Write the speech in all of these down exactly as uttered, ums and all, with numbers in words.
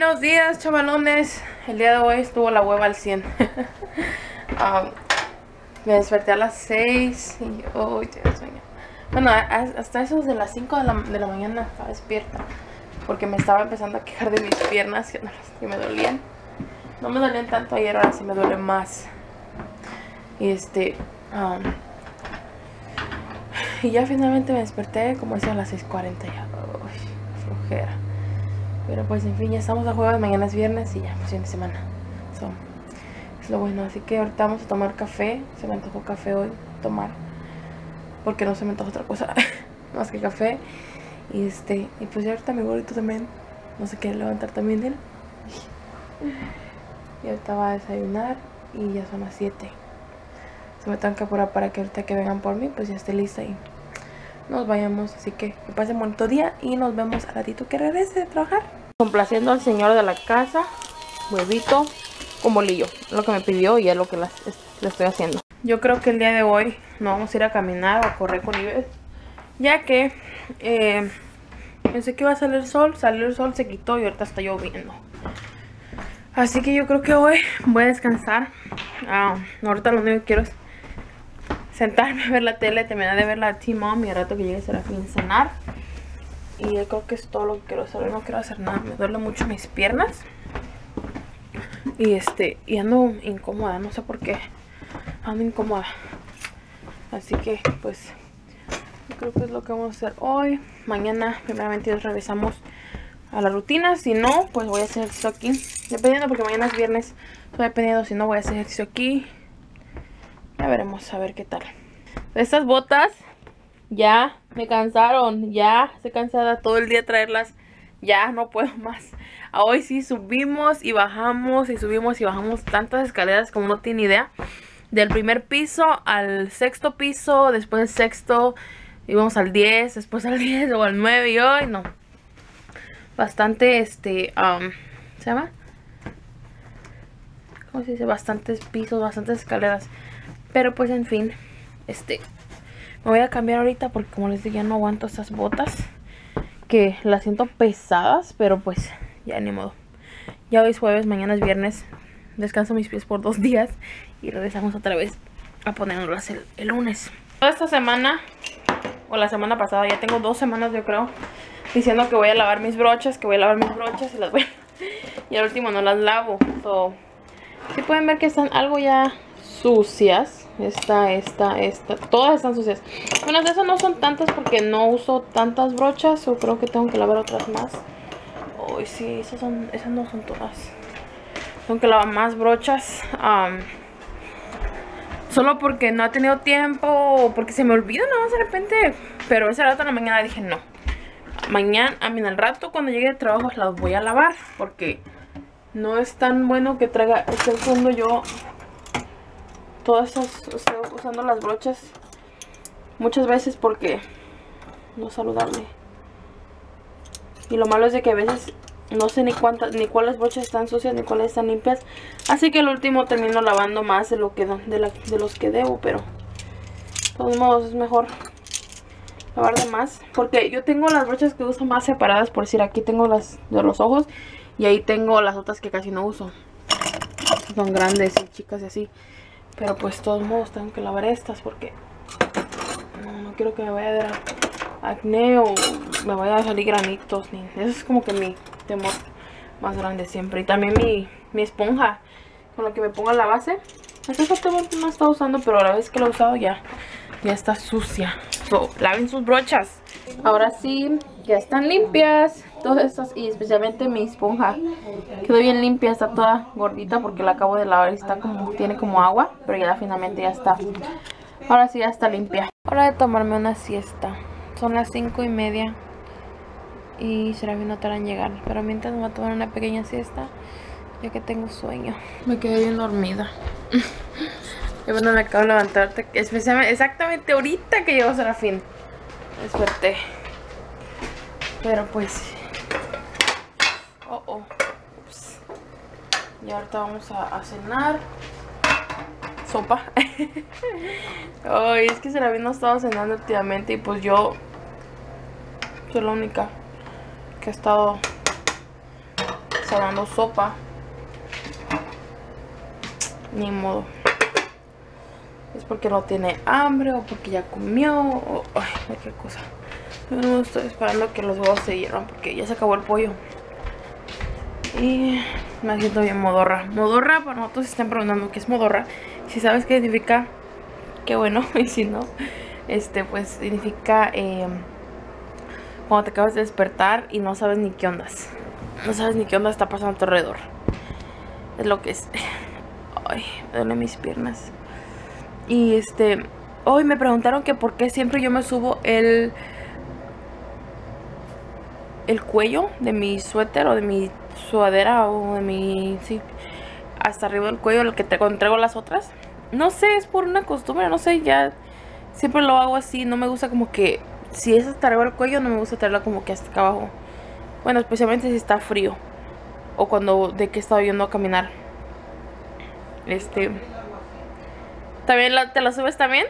Buenos días, chavalones. El día de hoy estuvo la hueva al cien. um, me desperté a las seis y oh, tengo sueño. Bueno, hasta esos de las cinco de la, de la mañana estaba despierta, porque me estaba empezando a quejar de mis piernas que, no, que me dolían. No me dolían tanto ayer, ahora sí me duele más. Y este um, y ya finalmente me desperté como a las seis cuarenta ya. Uy, flojera. Pero pues en fin, ya estamos a jueves, mañana es viernes y ya, pues fin de semana. So, es lo bueno, así que ahorita vamos a tomar café. Se me antojó café hoy, tomar, porque no se me antoja otra cosa más que café. Y este, y pues ya ahorita mi gordito también no se quiere levantar también él. Y ahorita va a desayunar y ya son las siete. Se me tengo que apurar para que ahorita que vengan por mí, pues ya esté lista y nos vayamos. Así que que pasen un bonito día y nos vemos al ratito que regrese de trabajar. Complaciendo al señor de la casa, huevito con bolillo, lo que me pidió y es lo que las, es, le estoy haciendo. Yo creo que el día de hoy no vamos a ir a caminar o a correr con Ives, ya que eh, pensé que iba a salir el sol, salió el sol, se quitó y ahorita está lloviendo. Así que yo creo que hoy voy a descansar. Ah, ahorita lo único que quiero es sentarme a ver la tele, terminar de ver la T-Mom y al rato que llegue Serafín cenar. Y yo creo que es todo lo que quiero hacer. No quiero hacer nada, me duele mucho mis piernas. Y este, y ando incómoda, no sé por qué. Ando incómoda. Así que pues yo creo que es lo que vamos a hacer hoy. Mañana primeramente regresamos a la rutina. Si no, pues voy a hacer ejercicio aquí. Dependiendo, porque mañana es viernes. Estoy dependiendo, si no voy a hacer ejercicio aquí. Ya veremos, a ver qué tal. Estas botas ya me cansaron. Ya estoy cansada todo el día traerlas. Ya no puedo más. Hoy sí subimos y bajamos y subimos y bajamos tantas escaleras como no tiene idea. Del primer piso al sexto piso, después del sexto íbamos al diez, después al diez o al nueve y hoy no. Bastante, este, um, ¿se llama? ¿Cómo se dice? Bastantes pisos, bastantes escaleras. Pero pues en fin, este, me voy a cambiar ahorita porque como les digo ya no aguanto estas botas. Que las siento pesadas, pero pues ya ni modo. Ya hoy es jueves, mañana es viernes. Descanso mis pies por dos días y regresamos otra vez a ponernos el, el lunes. Toda esta semana, o la semana pasada, ya tengo dos semanas yo creo, diciendo que voy a lavar mis brochas, que voy a lavar mis brochas y las voy a... Y al último no las lavo. So, si pueden ver que están algo ya sucias. Esta, esta, esta, todas están sucias. Bueno, de esas no son tantas porque no uso tantas brochas, o creo que tengo que lavar otras más. Uy, sí, esas, son, esas no son todas. Tengo que lavar más brochas. Um, solo porque no he tenido tiempo o porque se me olvida nada más de repente. Pero ese rato en la mañana dije no. Mañana, a mí al rato cuando llegue de trabajo las voy a lavar. Porque no es tan bueno que traiga, esté usando yo todas estas, estoy usando las brochas muchas veces porque no es saludable. Y lo malo es de que a veces no sé ni cuántas, ni cuáles brochas están sucias ni cuáles están limpias. Así que el último termino lavando más de lo que de, la, de los que debo, pero de todos modos es mejor lavar de más. Porque yo tengo las brochas que uso más separadas, por decir, aquí tengo las de los ojos y ahí tengo las otras que casi no uso. Son grandes y chicas y así. Pero pues de todos modos tengo que lavar estas porque no, no quiero que me vaya a dar acné o me vaya a salir granitos. Ni, eso es como que mi temor más grande siempre. Y también mi, mi esponja con la que me pongo la base. Esa no la he estado usando, pero a la vez que la he usado ya, ya está sucia. So, laven sus brochas. Ahora sí, ya están limpias todas estas y especialmente mi esponja quedó bien limpia, está toda gordita porque la acabo de lavar y está como, tiene como agua, pero ya finalmente ya está. Ahora sí ya está limpia. Hora de tomarme una siesta. Son las cinco y media y Serafín no tarda en llegar, pero mientras me voy a tomar una pequeña siesta ya que tengo sueño. Me quedé bien dormida. Y bueno, me acabo de levantar especialmente, exactamente ahorita que llegó Serafín. Desperté. Pero pues oh oh ups. Y ahorita vamos a, a cenar sopa. Ay, es que Serafín no estaba cenando últimamente y pues yo soy la única que ha estado está dando sopa. Ni modo. Es porque no tiene hambre o porque ya comió o ay, qué cosa. Yo no estoy esperando que los huevos se hiervan porque ya se acabó el pollo. Y me siento bien modorra. Modorra, para nosotros se están preguntando qué es modorra. Si sabes qué significa, qué bueno. Y si no, este pues significa eh, cuando te acabas de despertar y no sabes ni qué ondas. No sabes ni qué onda está pasando a tu alrededor. Es lo que es. Ay, me duelen mis piernas. Y este, hoy me preguntaron que por qué siempre yo me subo el el cuello de mi suéter o de mi sudadera o de mi, sí, hasta arriba del cuello, el que te entrego las otras. No sé, es por una costumbre, no sé, ya siempre lo hago así. No me gusta como que, si es hasta arriba del cuello, no me gusta tenerla como que hasta acá abajo. Bueno, especialmente si está frío o cuando de que he estado yendo a caminar. Este, ¿también la, te la subes también?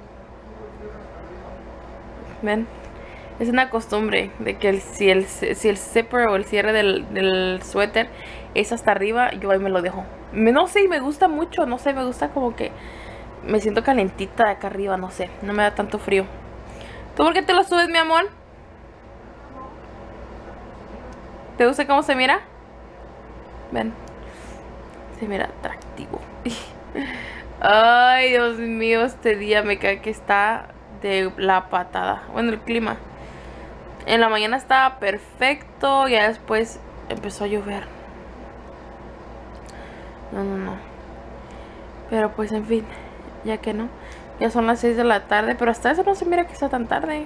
Ven, es una costumbre de que el, si, el, si el zipper o el cierre del, del suéter es hasta arriba, yo ahí me lo dejo. Me, no sé, me gusta mucho, no sé, me gusta como que me siento calentita de acá arriba, no sé, no me da tanto frío. ¿Tú por qué te lo subes, mi amor? ¿Te gusta cómo se mira? Ven, se mira atractivo. Ay, Dios mío, este día me cae que está de la patada. Bueno, el clima. En la mañana estaba perfecto, ya después empezó a llover. No, no, no. Pero pues en fin, ya que no. Ya son las seis de la tarde, pero hasta eso no se mira que está tan tarde.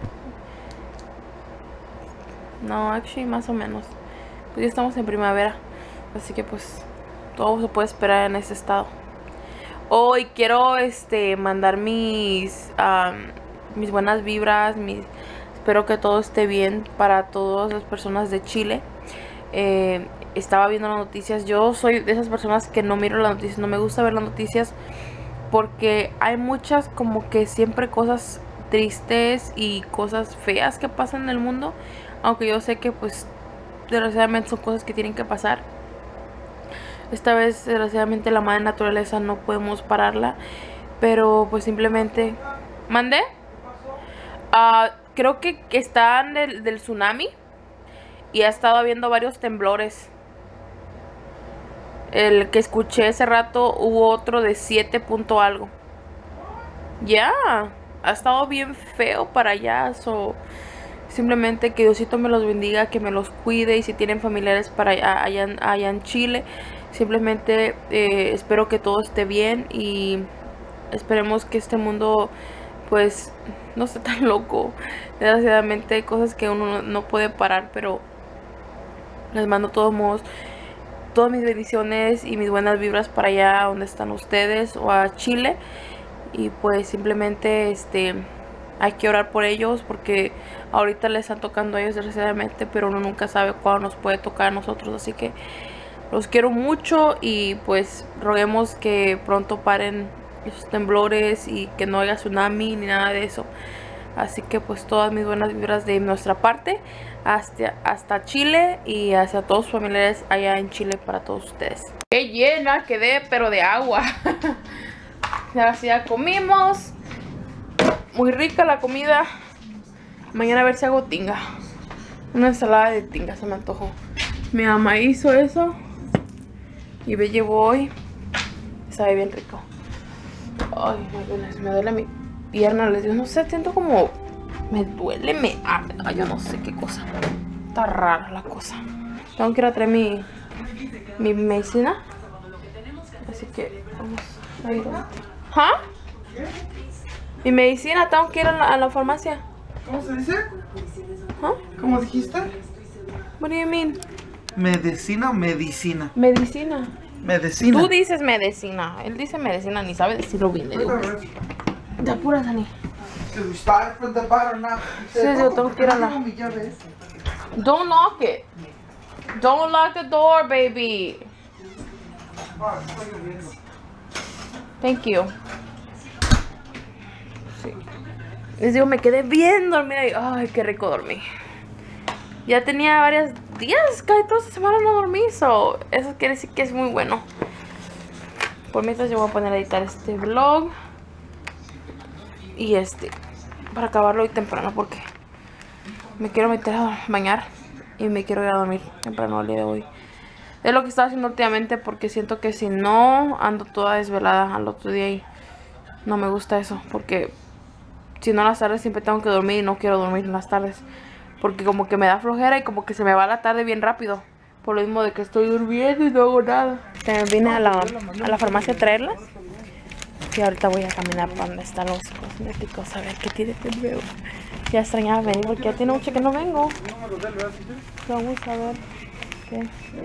No, actually más o menos. Pues ya estamos en primavera. Así que pues todo se puede esperar en este estado. Hoy oh, quiero este mandar mis um, mis buenas vibras, mis, espero que todo esté bien para todas las personas de Chile. Eh, estaba viendo las noticias. Yo soy de esas personas que no miro las noticias, no me gusta ver las noticias porque hay muchas como que siempre cosas tristes y cosas feas que pasan en el mundo, aunque yo sé que pues desgraciadamente son cosas que tienen que pasar. Esta vez desgraciadamente la madre naturaleza no podemos pararla, pero pues simplemente ¿mandé? Uh, creo que, que están del, del tsunami y ha estado habiendo varios temblores. El que escuché hace rato hubo otro de siete punto algo. Ya, yeah, ha estado bien feo para allá. So, simplemente que Diosito me los bendiga, que me los cuide. Y si tienen familiares para allá, allá, allá en Chile, simplemente eh, espero que todo esté bien. Y esperemos que este mundo pues no esté tan loco. Desgraciadamente hay cosas que uno no, no puede parar, pero les mando de todos modos todas mis bendiciones y mis buenas vibras para allá donde están ustedes o a Chile. Y pues simplemente este hay que orar por ellos porque ahorita les están tocando a ellos desgraciadamente, pero uno nunca sabe cuándo nos puede tocar a nosotros. Así que los quiero mucho y pues roguemos que pronto paren esos temblores y que no haya tsunami ni nada de eso. Así que pues todas mis buenas vibras de nuestra parte hasta, hasta Chile y hacia todos sus familiares allá en Chile para todos ustedes. Qué llena quedé, pero de agua. Ya, ya comimos. Muy rica la comida. Mañana a ver si hago tinga. Una ensalada de tinga se me antojó. Mi mamá hizo eso y me llevó hoy. Sabe bien rico. Ay, me duele, me duele mi pierna. Les digo, no sé, siento como me duele, me arde. Ay, yo no sé qué cosa. Está rara la cosa. Tengo que ir a traer mi, mi medicina. Así que vamos a ir. ¿Ah? Mi medicina, tengo que ir a la, a la farmacia. ¿Cómo se dice? ¿Ah? ¿Cómo dijiste? What do you mean? ¿Medicina o medicina? Medicina. Medicina. Tú dices medicina. Él dice medicina, ni sabe decirlo bien. Le digo. De apura, Dani. Sí, yo tengo que ir a la... Don't lock it. Don't lock the door, baby. Thank you. Sí. Les digo, me quedé bien dormida y ay, qué rico dormí. Ya tenía varias días, casi toda esta semana no dormí. So, eso quiere decir que es muy bueno. Por mientras yo voy a poner a editar este vlog. Y este, para acabarlo hoy temprano porque me quiero meter a bañar y me quiero ir a dormir temprano el día de hoy. Es lo que estaba haciendo últimamente porque siento que si no ando toda desvelada al otro día y no me gusta eso. Porque si no en las tardes siempre tengo que dormir y no quiero dormir en las tardes. Porque como que me da flojera y como que se me va la tarde bien rápido. Por lo mismo de que estoy durmiendo y no hago nada. También vine a la, a la farmacia a traerlas. Y ahorita voy a caminar para donde están los cosméticos a ver qué tiene de nuevo. Ya extrañaba venir porque ya tiene mucho que no vengo. Vamos a ver qué,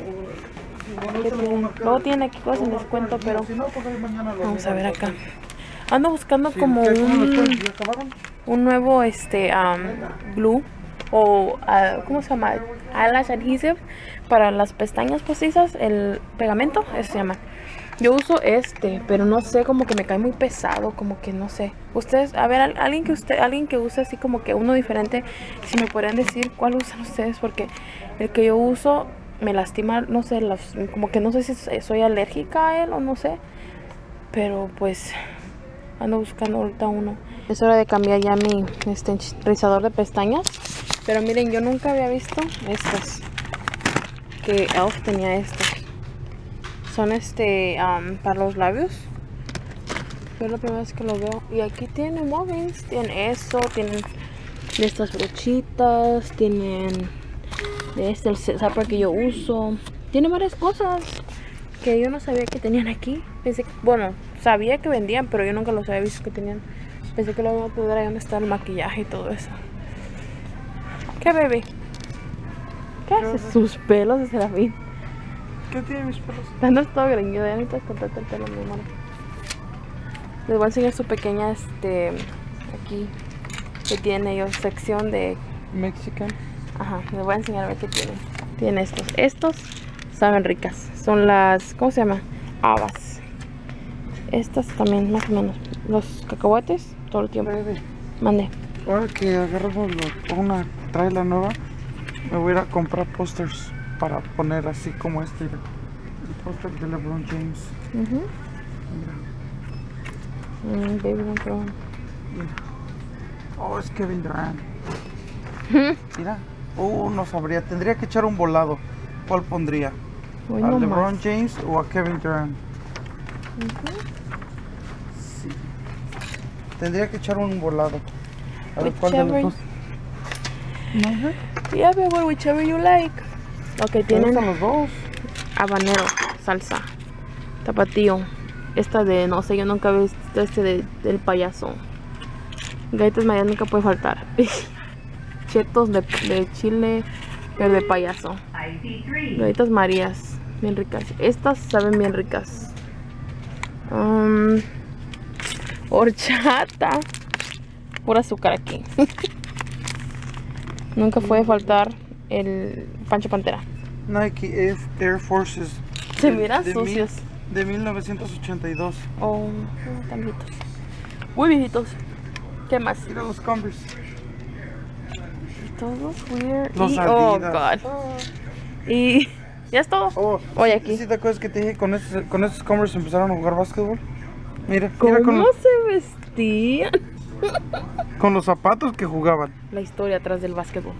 qué tiene. Luego tiene aquí cosas en descuento, pero vamos a ver acá. Ando buscando como un, un nuevo este um, glue o uh, ¿cómo se llama? Eyelash adhesive para las pestañas postizas, el pegamento, eso se llama. Yo uso este, pero no sé, como que me cae muy pesado, como que no sé. Ustedes, a ver, alguien que usted, alguien que use así como que uno diferente, si me podrían decir cuál usan ustedes, porque el que yo uso me lastima, no sé, las, como que no sé si soy alérgica a él o no sé. Pero pues ando buscando ahorita uno. Es hora de cambiar ya mi este rizador de pestañas. Pero miren, yo nunca había visto estos. Que Elf tenía estos. Son este um, para los labios. Es la primera vez que lo veo. Y aquí tienen Muffins. Tienen eso. Tienen de estas brochitas. Tienen de este el zapper que yo uso. Tiene varias cosas que yo no sabía que tenían aquí. Pensé que, bueno, sabía que vendían, pero yo nunca los había visto que tenían. Pensé que lo iba a poder ahí donde está el maquillaje y todo eso. ¿Qué, baby? ¿Qué haces? Sus pelos de Serafín. ¿Qué tiene mis pelos? Andas todo greñudo, ya necesitas cortarte el pelo, mi amor. Les voy a enseñar su pequeña, este, aquí, que tiene ellos, sección de... Mexican. Ajá, les voy a enseñar a ver qué tiene. Tiene estos. Estos saben ricas. Son las, ¿cómo se llama? Habas. Estas también, más o menos. Los cacahuates, todo el tiempo. Baby, Mande. ahora que agarramos lo- una traila nueva, me voy a ir a comprar pósters para poner así como este. El póster de LeBron James. Uh-huh. Mira, mm, baby, no creo. mira. Oh, es Kevin Durant. Mira. Oh, no sabría. Tendría que echar un volado. ¿Cuál pondría? Hoy ¿A no LeBron más. James o a Kevin Durant? Uh-huh. Sí. Tendría que echar un volado. A ver cuál de los Whichever. dos. No sé. Yeah, baby, whichever you like. Ok, ¿Te tienen gustan los dos? habanero, salsa, tapatío. Esta de, no sé, yo nunca he visto este de, del payaso. Galletas Marías nunca puede faltar. Chetos de, de chile, pero de payaso. Galletas Marías, bien ricas. Estas saben bien ricas. Um, horchata. Pura azúcar aquí. Nunca puede faltar el Pancho Pantera. Nike Air, Air Forces. Se de- miran de mil- sucios. de mil novecientos ochenta y dos. Oh, tan viejitos. Muy viejitos. ¿Qué más? Mira los Converse. Todos weird. Los y, oh, Adidas. God. Y ya es todo. Oh, Oye, ¿sí- aquí. ¿Sí te acuerdas que te dije con estos, con estos Converse empezaron a jugar básquetbol? Mira, ¿Cómo mira con los, se vestían? con los zapatos que jugaban. La historia atrás del básquetbol.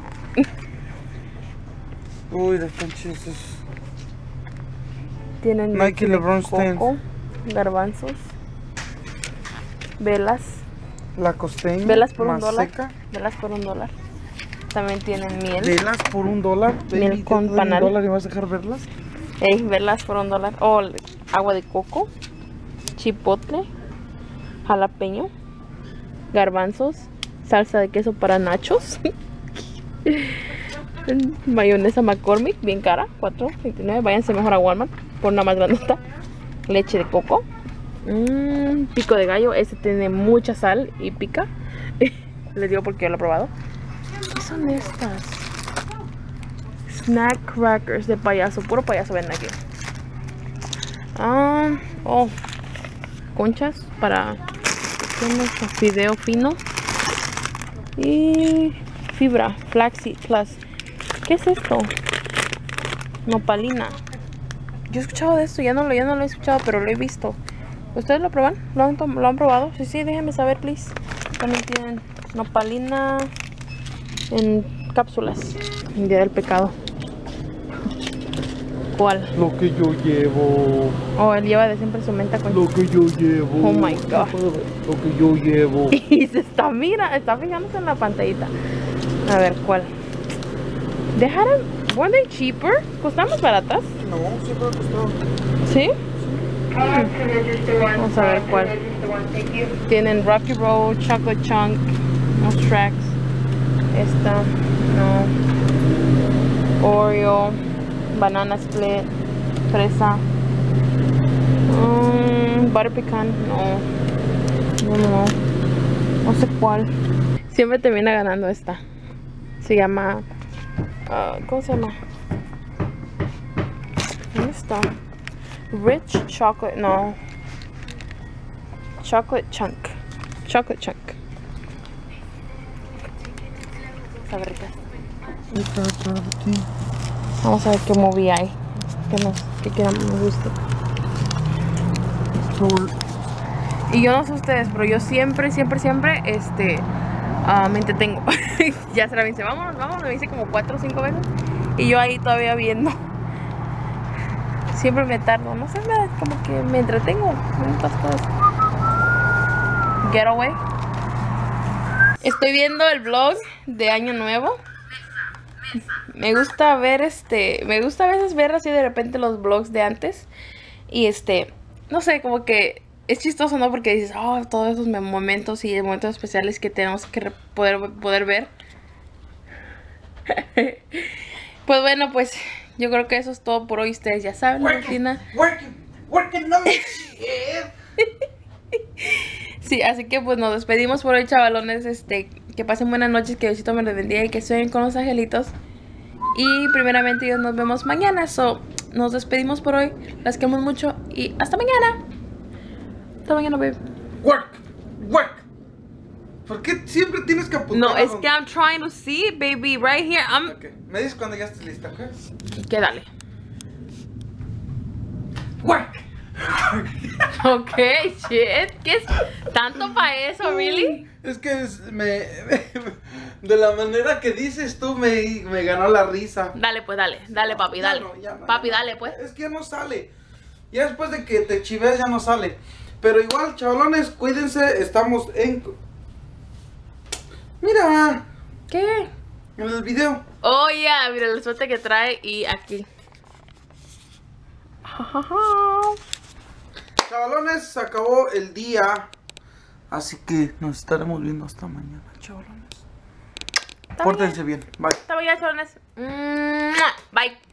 Uy, están chidos. Tienen Nike leche de LeBron coco, garbanzos, velas, La costeña. velas por un más dólar. seca. Velas por un dólar. También tienen miel. Velas por un dólar. Miel Baby, con ¿te doy panal. un dólar y vas a dejar verlas? Ey, velas por un dólar. Oh, agua de coco, chipotle, jalapeño, garbanzos, salsa de queso para nachos, mayonesa McCormick, bien cara, cuatro veintinueve. Váyanse mejor a Walmart por una más grandota. Leche de coco, mm, pico de gallo. Este tiene mucha sal y pica. Les digo porque yo lo he probado. ¿Qué son estas? Snack crackers de payaso, puro payaso venden aquí. Ah, oh, conchas para fideo fino y fibra, flaxseed plus. ¿Qué es esto? Nopalina. Yo he escuchado de esto, ya no, lo, ya no lo he escuchado, pero lo he visto. ¿Ustedes lo prueban? ¿Lo han, ¿Lo han probado? Sí, sí, déjenme saber, please. También tienen nopalina en cápsulas. El día del pecado. ¿Cuál? Lo que yo llevo. Oh, él lleva de siempre su menta con... Lo que yo llevo. Oh my God. Lo que yo llevo. Y se está, mira, está fijándose en la pantallita. A ver, ¿cuál? ¿Dejaron? ¿Were they cheaper? ¿Costaban más baratas? No, siempre ha costado. ¿Sí? Vamos a ver cuál. Tienen Rocky Road, Chocolate Chunk, los tracks. Esta, no. Oreo, Banana Split, Fresa. Um, butter Pecan, no. No, no, no. No sé cuál. Siempre termina ganando esta. Se llama... Uh, ¿Cómo se llama? ¿Dónde está? Rich chocolate, no. Chocolate chunk. Chocolate chunk. Sabe rica. Vamos a ver qué movie hay. Que nos, que quiera me guste. Y yo no sé ustedes, pero yo siempre, siempre, siempre, este, uh, me entretengo. Ya se la dice, vámonos, vámonos, me dice como cuatro o cinco veces. Y yo ahí todavía viendo. Siempre me tardo, no sé, me, como que me entretengo en estas cosas. Getaway. Estoy viendo el vlog de Año Nuevo. Me gusta ver este, me gusta a veces ver así de repente los vlogs de antes. Y este, no sé, como que es chistoso, ¿no? Porque dices, oh, todos esos momentos y momentos especiales que tenemos que poder, poder ver. Pues bueno, pues yo creo que eso es todo por hoy. Ustedes ya saben, la rutina. Working, working, no me shit. Sí, así que pues nos despedimos por hoy, chavalones. Este, que pasen buenas noches, que Diosito me los bendiga y que sueñen con los angelitos. Y primeramente Dios, nos vemos mañana. So, nos despedimos por hoy. Las queremos mucho y hasta mañana. Hasta mañana, babe. Work, work. ¿Por qué siempre tienes que apuntar? No, es que I'm trying to see it, baby. Right here. I'm... Okay. Me dices cuando ya estés lista, ¿ok? ¿Qué? Dale. Work. Ok, shit. ¿Qué es tanto para eso, really? Es que es, me, de la manera que dices tú me, me ganó la risa. Dale, pues, dale. Dale, papi, Ya dale. no, ya no, Papi, ya no. dale, pues. Es que ya no sale. Ya después de que te chives ya no sale. Pero igual, chavalones, cuídense. Estamos en... Mira, ¿Qué? en el video. Oh, yeah, mira el suerte que trae y aquí. Chavalones, se acabó el día. Así que nos estaremos viendo hasta mañana, chavalones. Pórtense bien. Bye. Hasta mañana, chavalones. Bye.